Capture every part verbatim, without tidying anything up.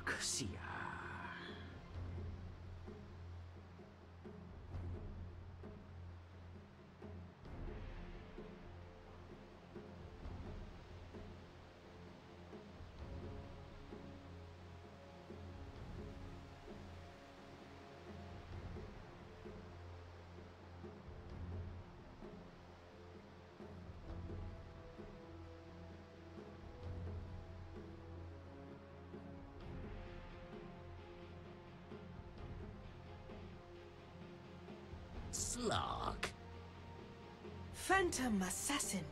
Arxia. Slark. Phantom Assassin.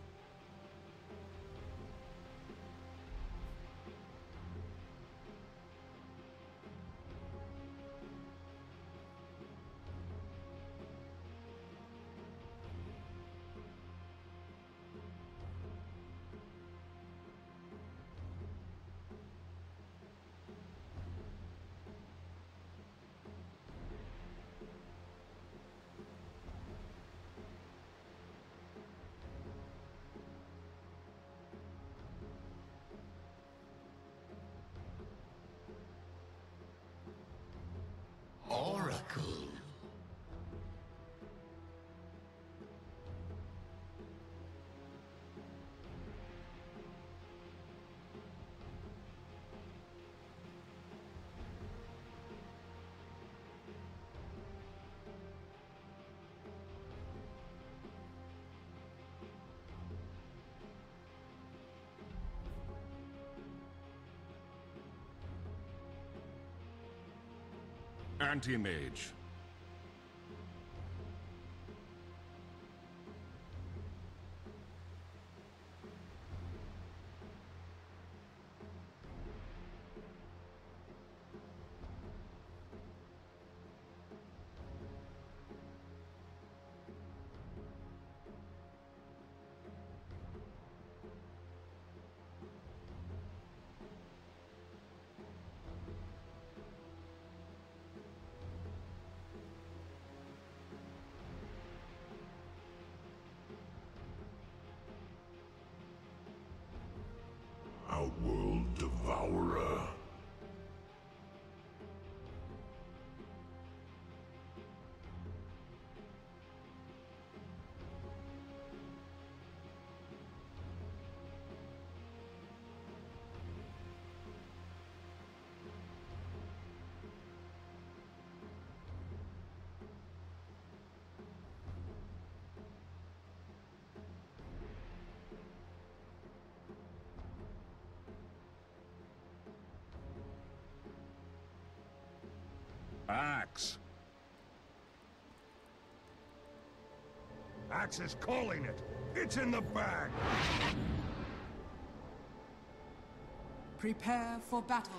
Oracle. Anti-mage. Outworld Devourer. Axe. Axe is calling it. It's in the bag. Prepare for battle.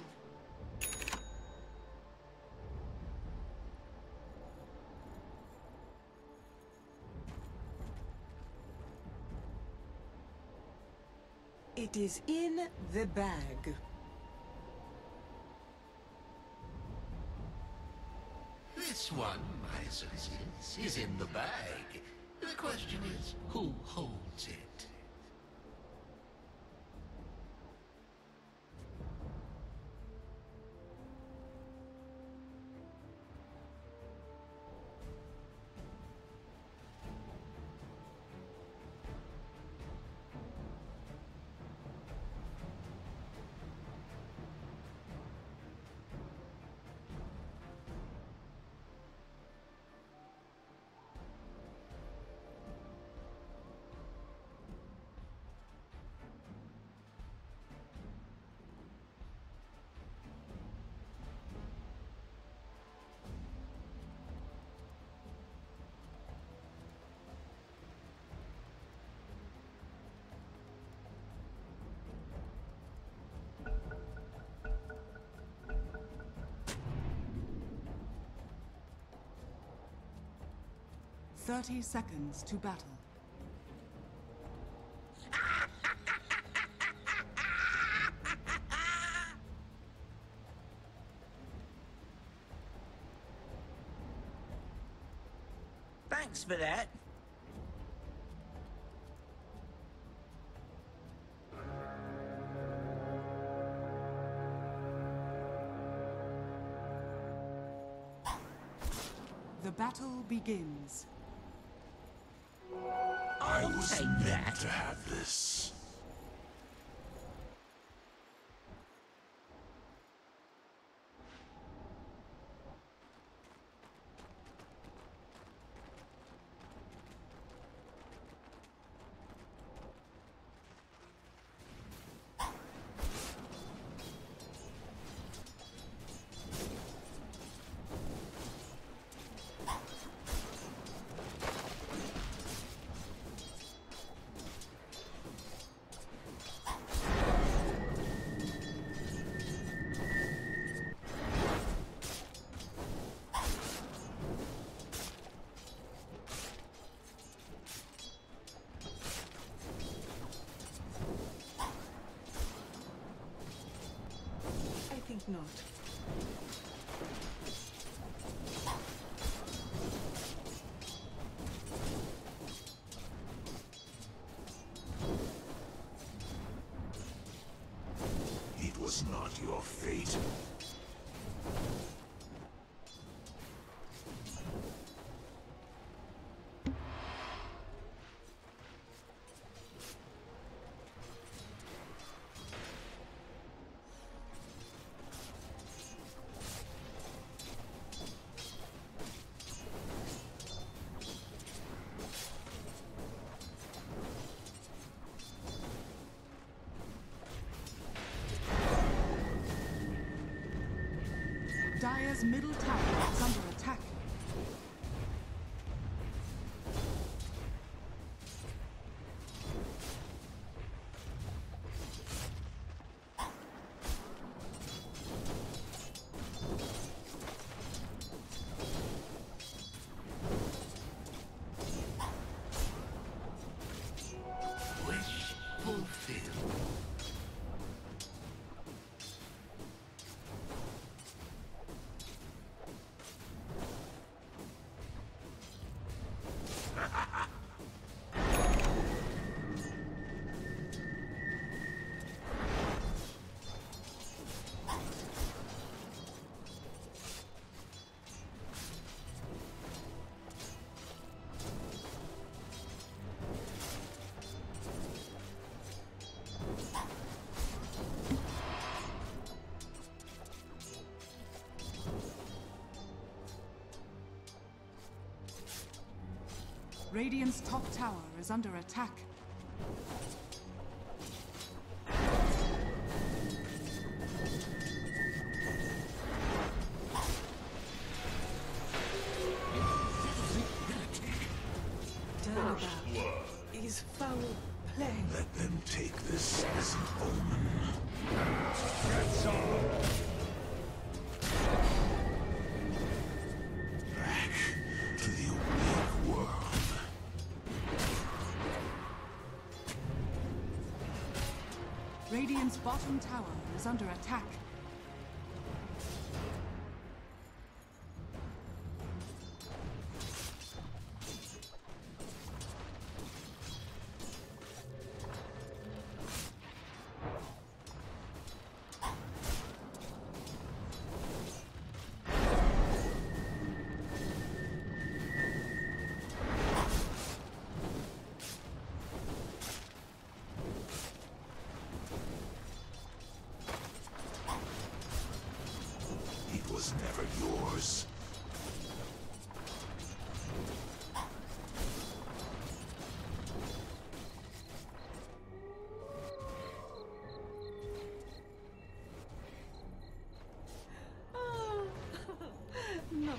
It is in the bag. This one, my associates, is in the bag. The question is, who holds it? Thirty seconds to battle. Thanks for that. The battle begins. I I'll was take meant that. to have this. I think not. It was not your fate. Dire's middle tower is under attack. Wish fulfilled. Radiant's top tower is under attack. Turnabout is foul play. Let them take this as an omen. Back to the awake world. Radiant's bottom tower is under attack. It was never yours. No.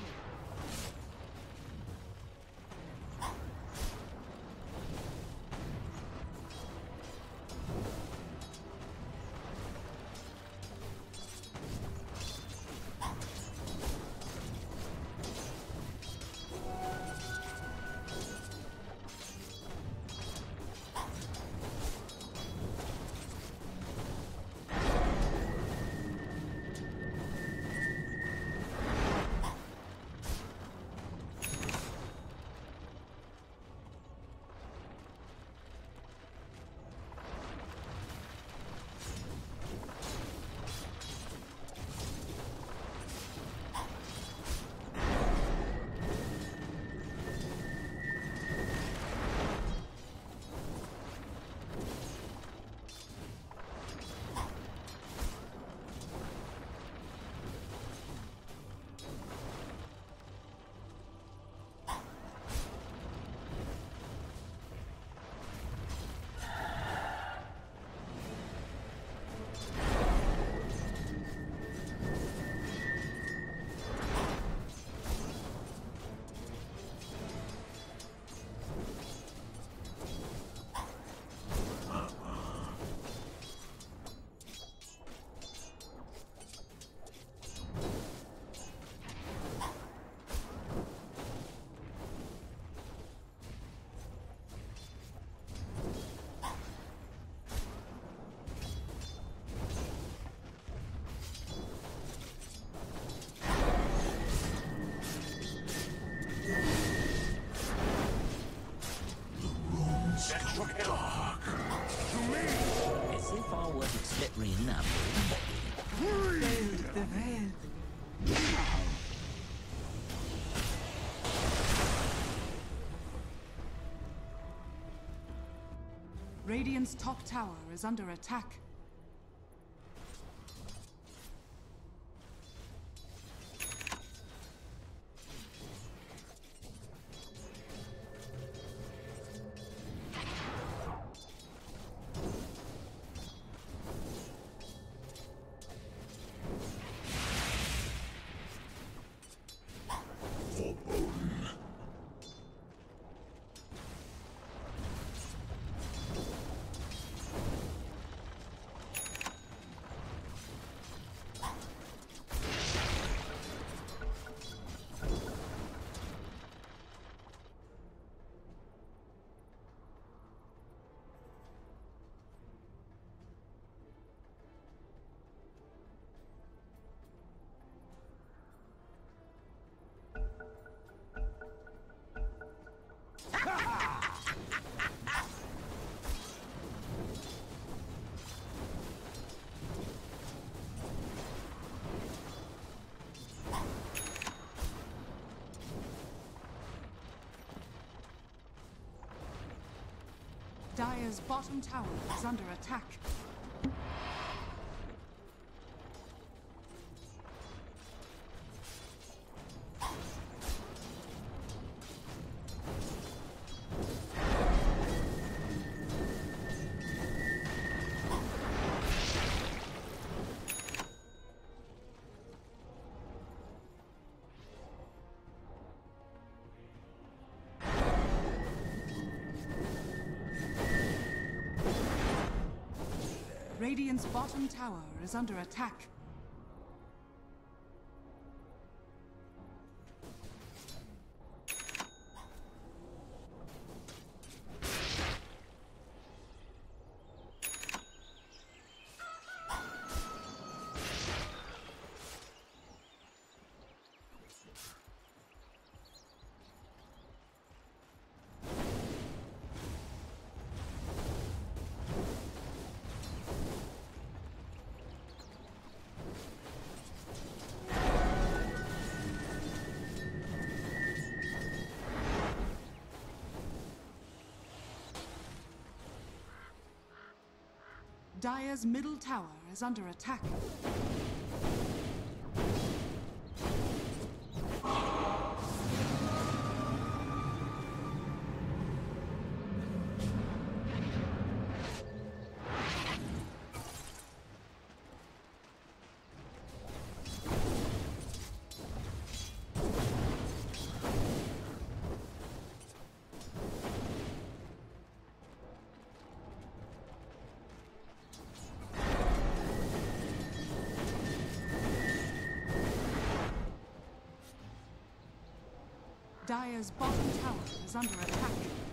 Radiant's top tower is under attack. Dire's bottom tower is under attack. Radiant's bottom tower is under attack. Dire's middle tower is under attack. Dire's bottom tower is under attack.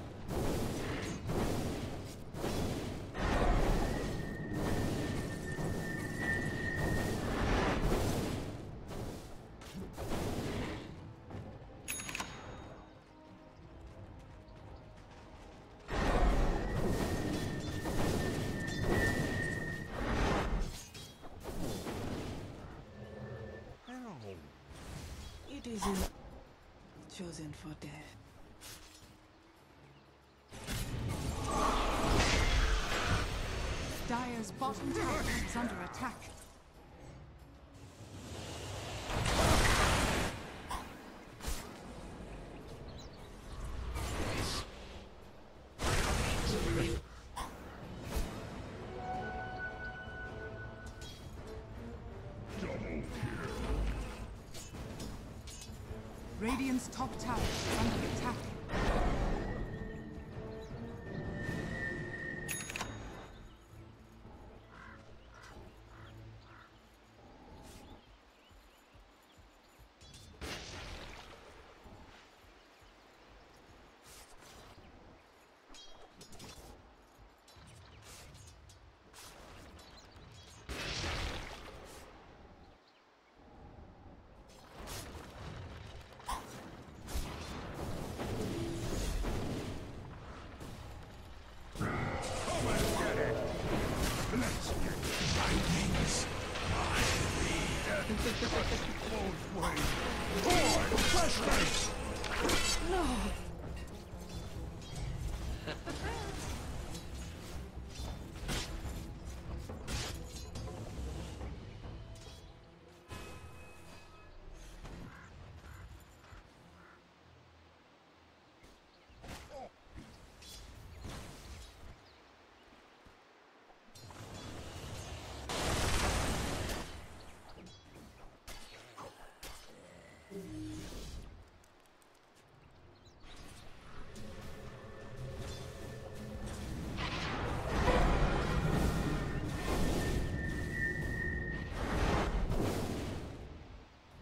It isn't chosen for death. Dire's bottom tower is under attack. Radiant's top tower is under attack.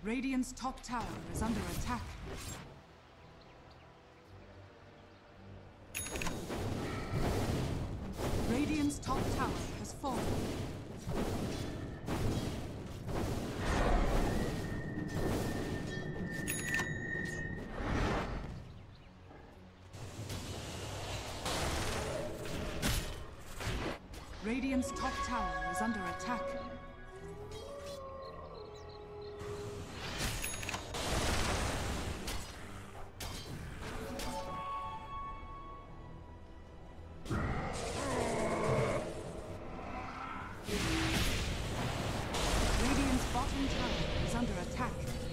Radiant's top tower is under attack. Radiant's top tower has fallen. Radiant's top tower is under attack. Radiant's bottom tower is under attack.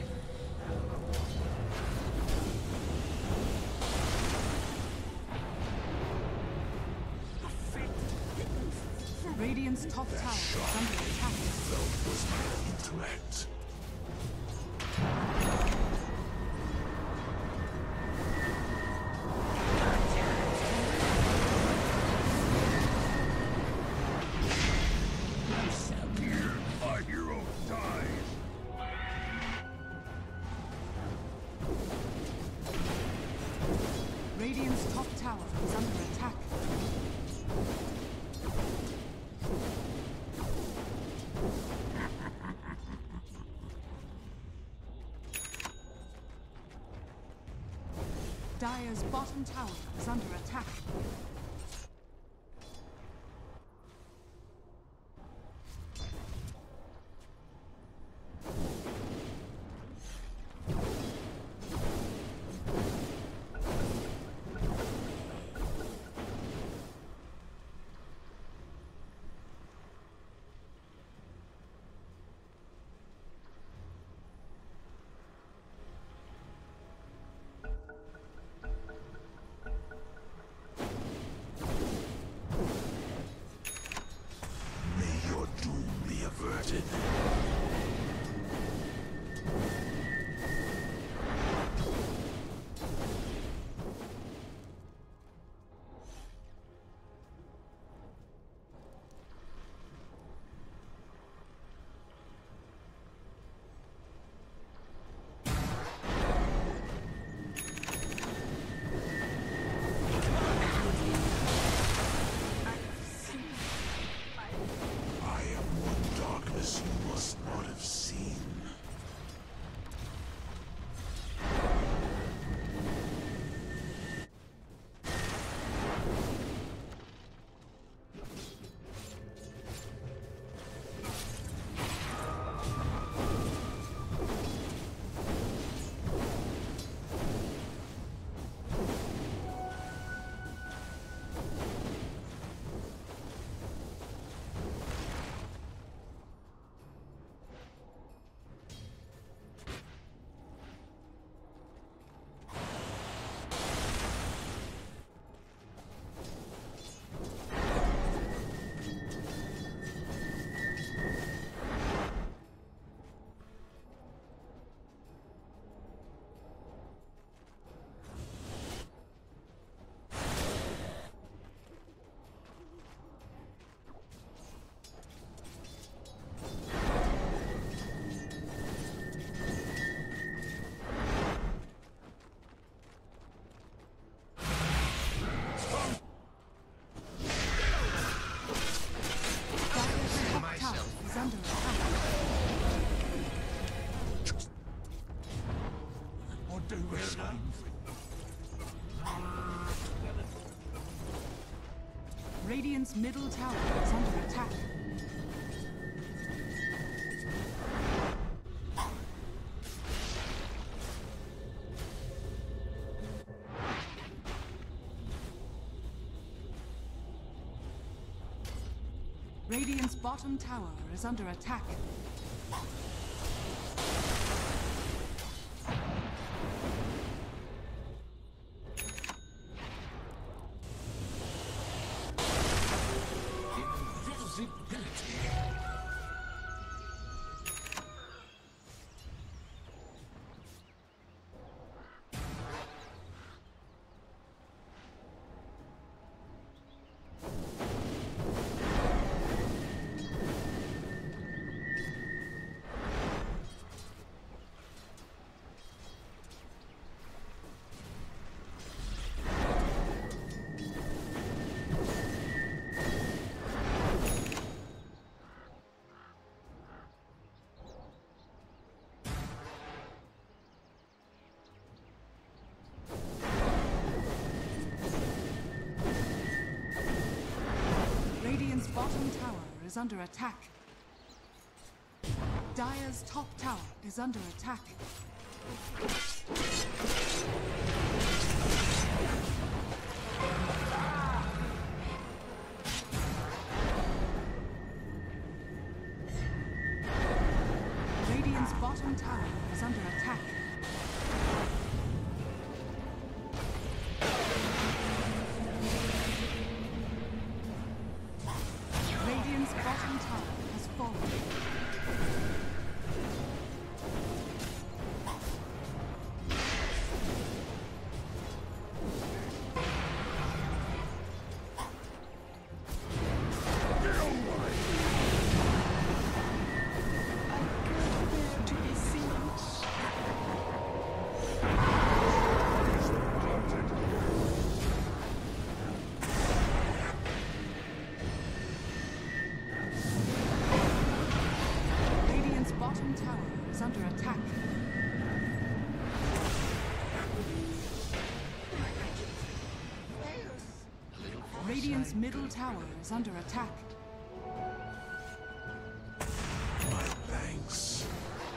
Radiant's top tower is under attack. Felt was my intellect. Our hero dies. Radiant's top tower is under attack. Dire's bottom tower is under attack. May your doom be averted. I am one darkness you must not have seen. Dire's top tower is under attack. Or do the same. Radiant's middle tower is under attack. Radiant's bottom tower is under attack. bottom tower is under attack. Dire's top tower is under attack. Radiant's bottom tower is under attack. Radiant's bottom tower has fallen. Radiant's middle tower is under attack. My thanks.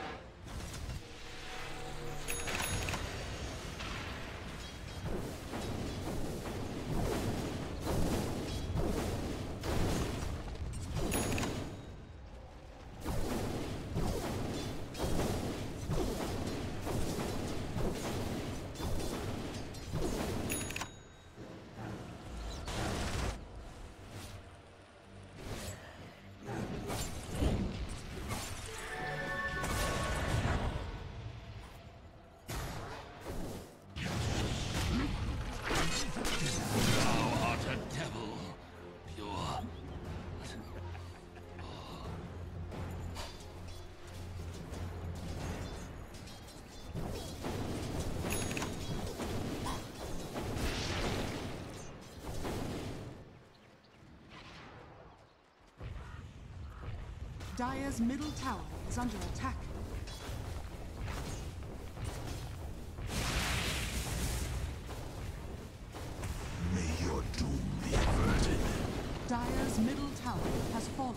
Dire's middle tower is under attack. May your doom be averted. Dire's middle tower has fallen.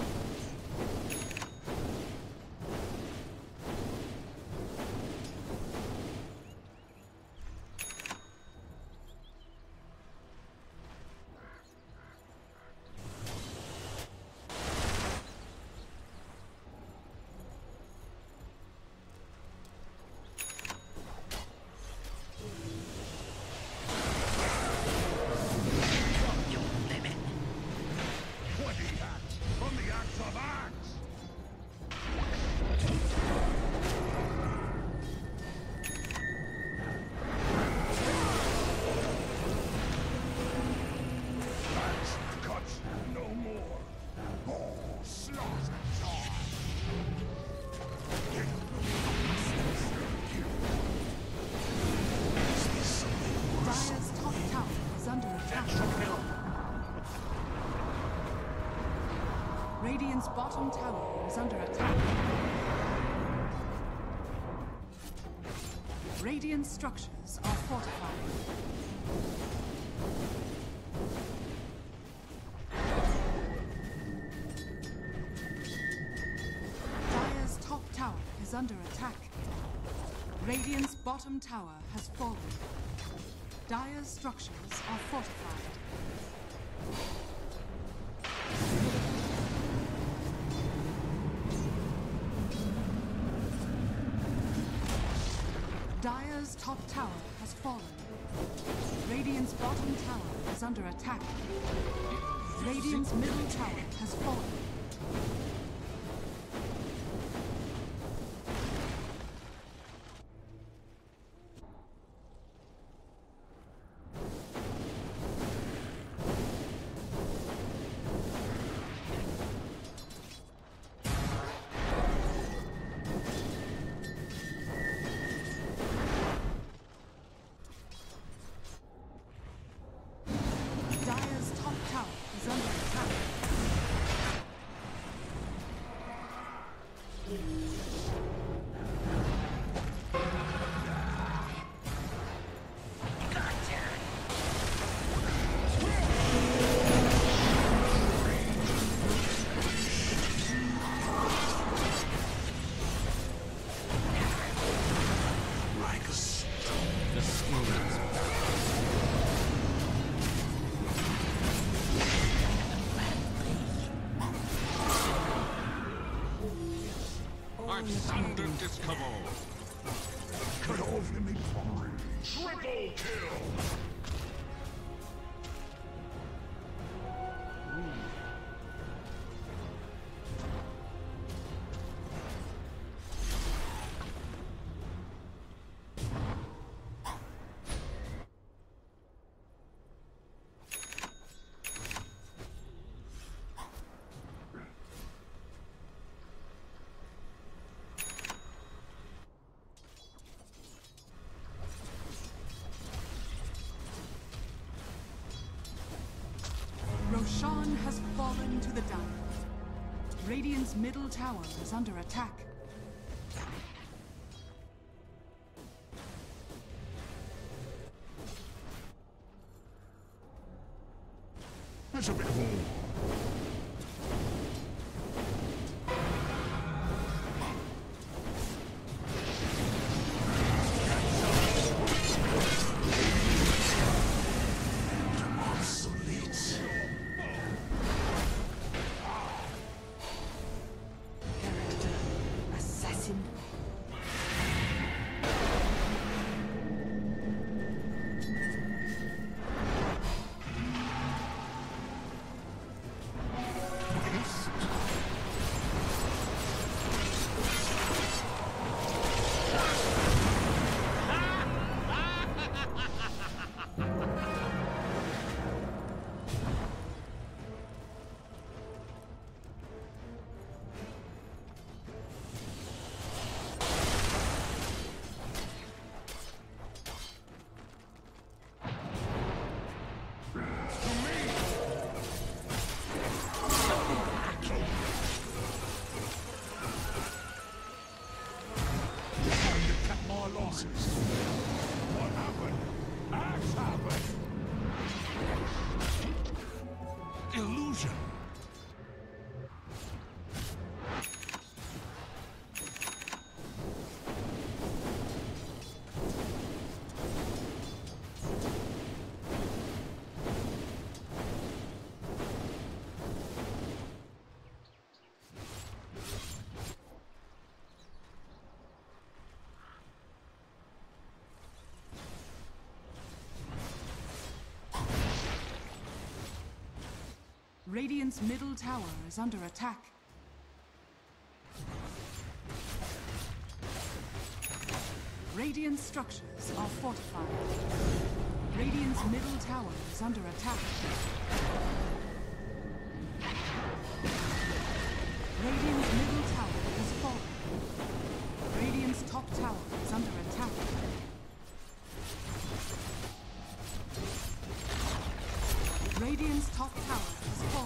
Radiant's bottom tower is under attack. Radiant structures are fortified. Dire's top tower is under attack. Radiant's bottom tower has fallen. Dire's structures are fortified. Dire's top tower has fallen. Radiant's bottom tower is under attack. Radiant's middle tower has fallen. Alexander Discover. Cut off enemy fire. Triple kill. Roshan has fallen to the Dire. Radiant's middle tower is under attack. That's a bit warm. What happened? Axe happened! Illusion! Radiant's middle tower is under attack. Radiant structures are fortified. Radiant's middle tower is under attack. Radiant's middle tower has fallen. Radiant's top tower is under attack. Radiant's top tower has fallen.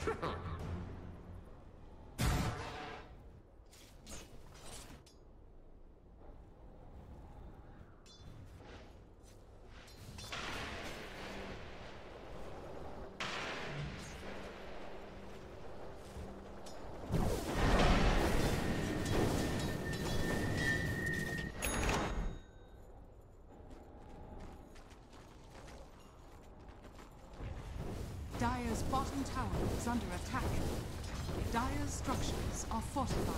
Dire's bottom tower is under attack. Dire's structures are fortified.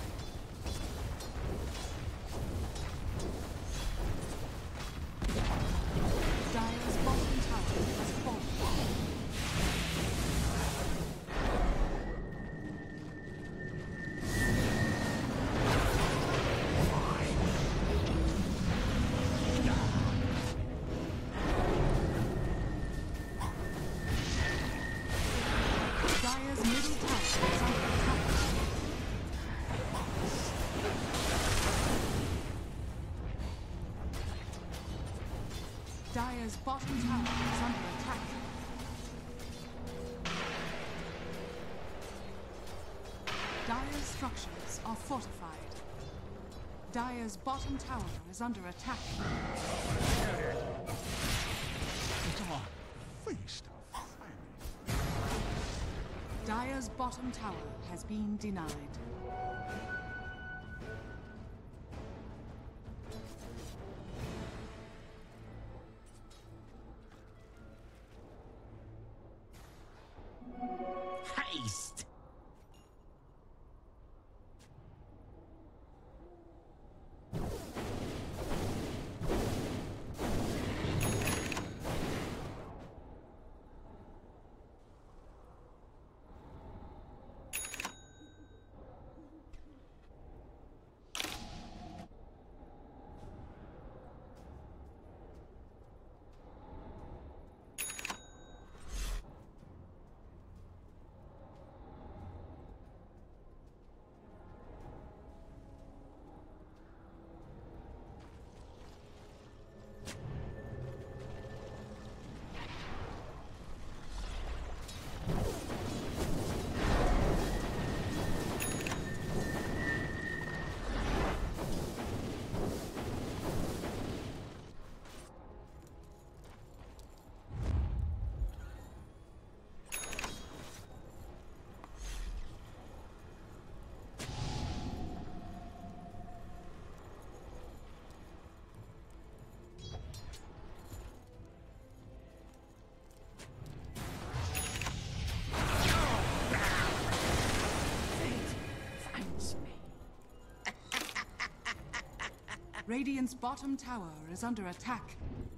Dire's bottom tower has fallen. Dire's middle tower is under attack. Dire's bottom tower is under attack. Dire's structures are fortified. Dire's bottom tower is under attack. Feast of famine. Dire's bottom tower has been denied. Haste! Radiant's bottom tower is under attack.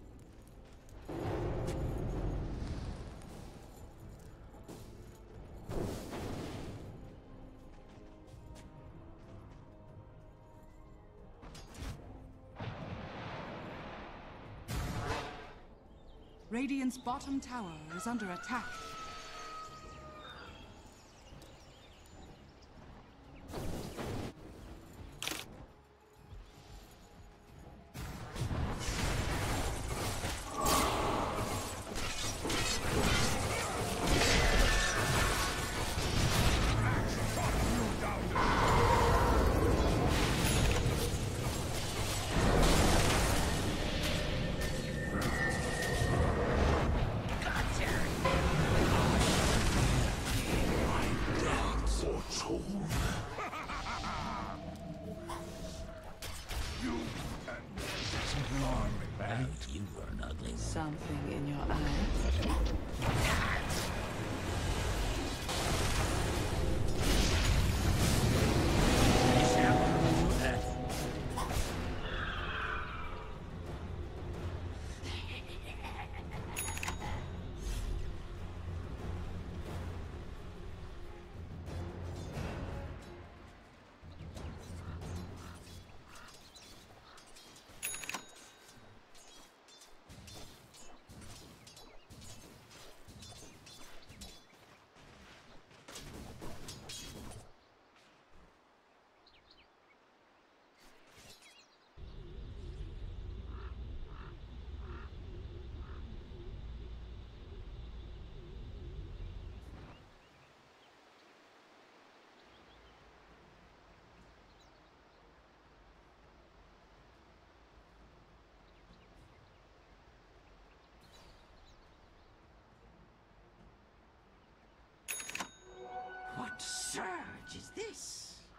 Radiant's bottom tower is under attack. You were an ugly. Something in your eye. What surge is this?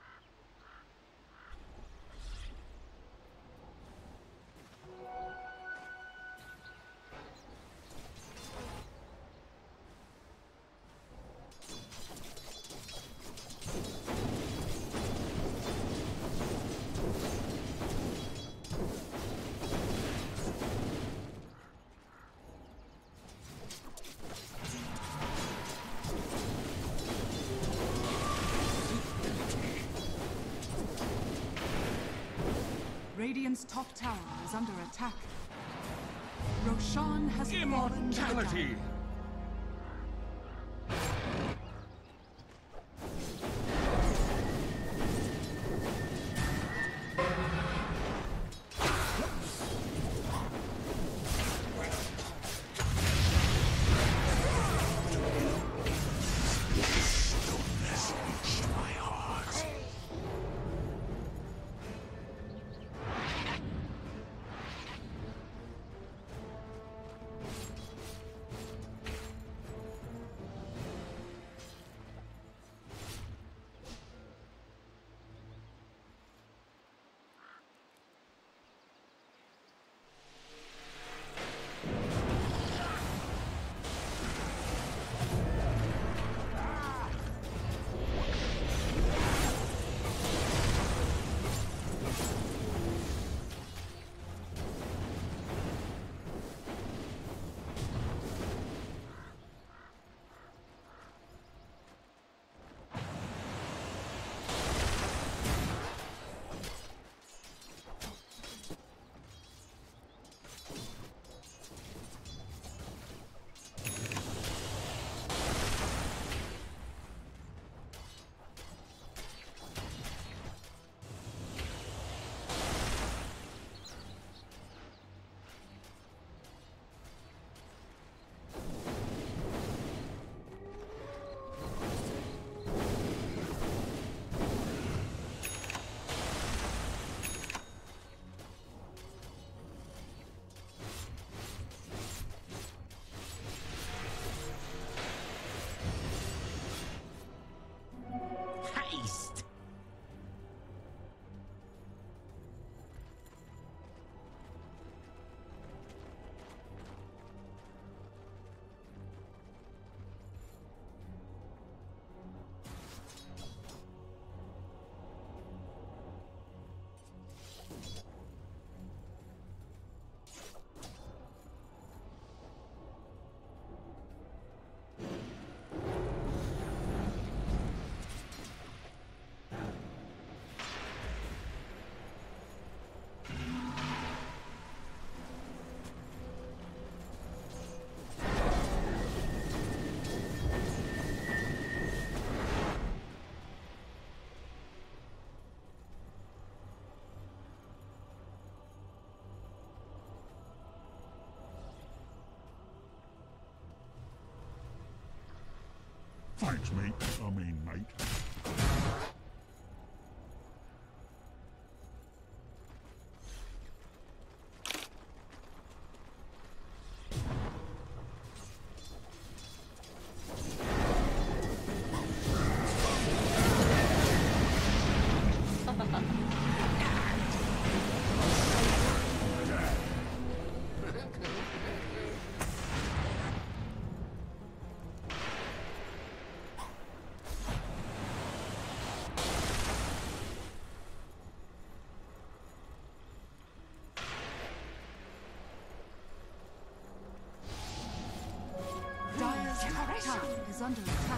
Radiant's top tower is under attack. Roshan has fallen to the Immortality! dark. Haste! Thanks, mate. I mean, mate. Tower is under attack.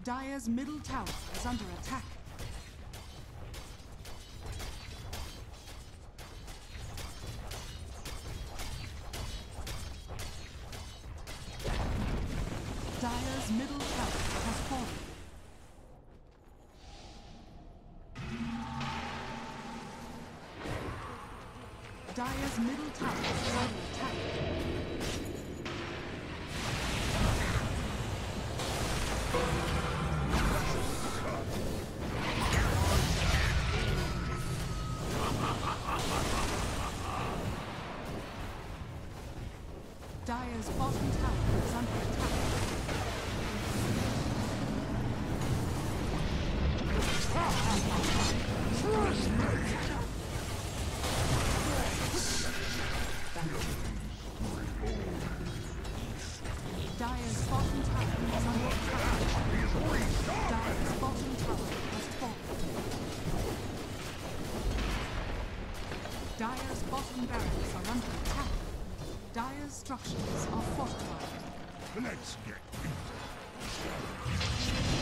Dire's middle tower is under attack. Dire's middle tower has fallen. Dire's middle tower is under attack. Dire's bottom tower is under attack. Dire's bottom tower is under attack. Dire's bottom tower has fallen. Dire's bottom barracks are under attack. Dire's structures are fortified. Let's get into it.